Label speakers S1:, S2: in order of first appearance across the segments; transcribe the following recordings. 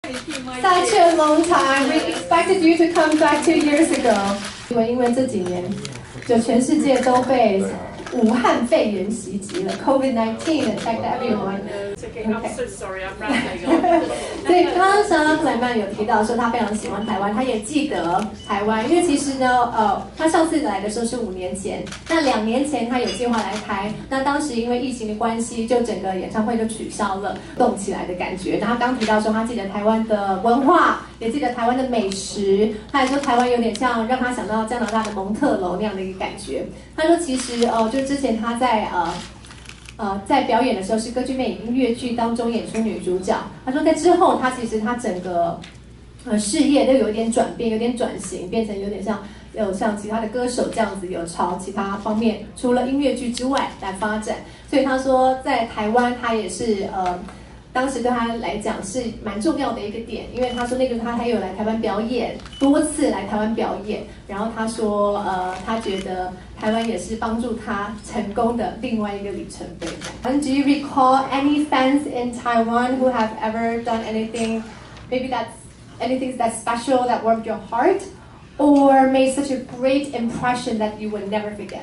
S1: Such a long time. We expected you to come back 2 years ago. 因为这几年，就全世界都被武汉肺炎袭击了 ，COVID-19 attacked everyone.
S2: Okay, I'm so sorry, I'm rambling on.
S1: 所以刚刚莎拉克莱曼有提到说他非常喜欢台湾，他也记得台湾，因为其实呢，他上次来的时候是5年前，那2年前他有计划来台，那当时因为疫情的关系，就整个演唱会就取消了，动起来的感觉。然后刚提到说他记得台湾的文化，也记得台湾的美食，他还说台湾有点像让他想到加拿大的蒙特楼那样的一个感觉。他说其实就之前他在表演的时候是歌剧魅影音乐剧当中演出女主角。他说在之后，他其实他整个事业都有一点转变，有点转型，变成有点像其他的歌手这样子，有朝其他方面除了音乐剧之外来发展。所以他说在台湾他也是当时对他来讲是蛮重要的一个点，因为他说那个他还有来台湾表演，多次来台湾表演，然后他说他觉得台湾也是帮助他成功的另外一个里程碑。And do you recall any fans in Taiwan who have ever done anything, maybe anything that's special that warmed your heart, or made such a great impression that you would never forget?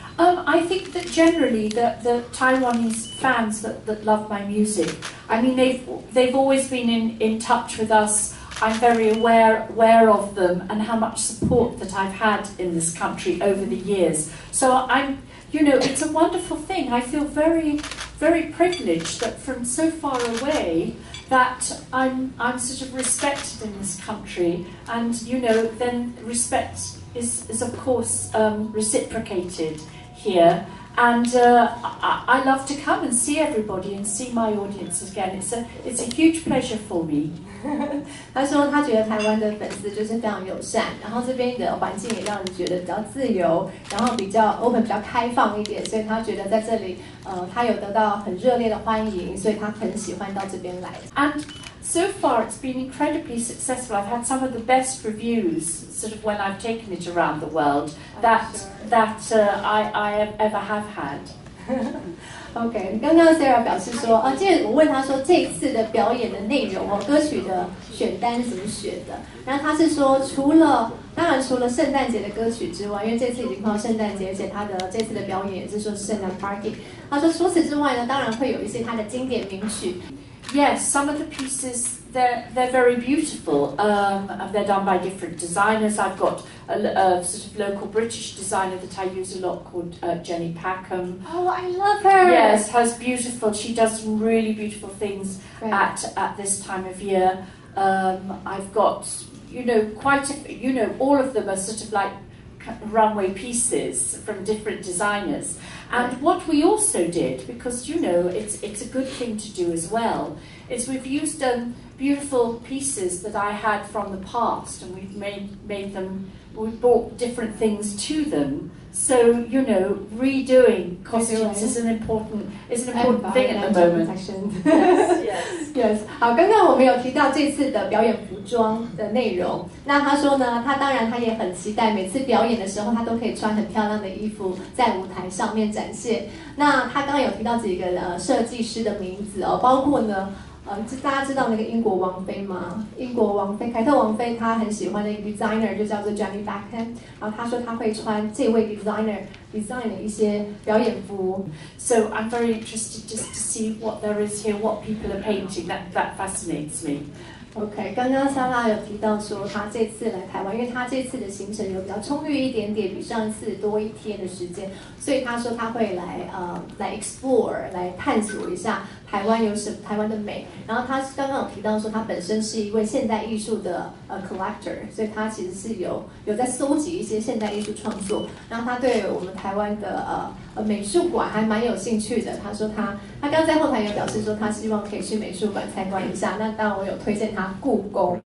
S3: I think that generally the Taiwanese fans that love my music, I mean they've always been in touch with us. I'm very aware of them and how much support that I've had in this country over the years. So it's a wonderful thing. I feel very, very privileged that from so far away that I'm sort of respected in this country, and then respect is of course reciprocated here, and I love to come and see everybody and see my audience again. It's a huge pleasure for me.
S1: 他说他觉得台湾的粉丝就是非常友善，然后这边的环境也让人觉得比较自由，然后比较 open 比较开放一点，所以他觉得在这里他有得到很热烈的欢迎，所以他很喜欢到这边来。
S3: And so far it's been incredibly successful. I've had some of the best reviews sort of when I've taken it around the world that I ever have had.
S1: OK， 刚刚 Sarah 表示说，我问他说这一次的表演的内容歌曲的选单怎么选的？然后他是说，当然除了圣诞节的歌曲之外，因为这次已经快到圣诞节，而且他的这次的表演也是说是圣诞 party。他说除此之外呢，当然会有一些他的经典名曲。
S3: Yes, some of the pieces they're very beautiful. They're done by different designers. I've got a sort of local British designer that I use a lot called Jenny Packham.
S1: Oh, I love her.
S3: Yes, her's beautiful. She does some really beautiful things at this time of year. I've got all of them are sort of like runway pieces from different designers. And what we also did, because it's a good thing to do as well, is we've used beautiful pieces that I had from the past, and we've made them. We brought different things to them. So redoing costumes is an important thing at the moment.
S1: Yes. 好，刚刚我们有提到这次的表演服装的内容。那他说呢，他也很期待每次表演的时候，他都可以穿很漂亮的衣服在舞台上面展现。那他刚刚有提到几个设计师的名字包括呢。大家知道那个英国王妃吗？英国王妃凯特王妃，她很喜欢的一个 designer 就叫做 Jenny Packham， 然后她说她会穿这位 design 的一些表演服。
S3: So I'm very interested just to see what there is here, what people are painting. That fascinates me.
S1: OK， 刚刚莎拉有提到说，她这次来台湾，因为她这次的行程有比较充裕一点点，比上一次多1天的时间，所以她说她会来 explore， 来探索一下台湾台湾的美。然后她刚刚有提到说，她本身是一位现代艺术的collector， 所以她其实是有在搜集一些现代艺术创作。然后她对我们台湾的美术馆还蛮有兴趣的。她说她刚刚在后台有表示说，她希望可以去美术馆参观一下。那当然我有推荐她故宫。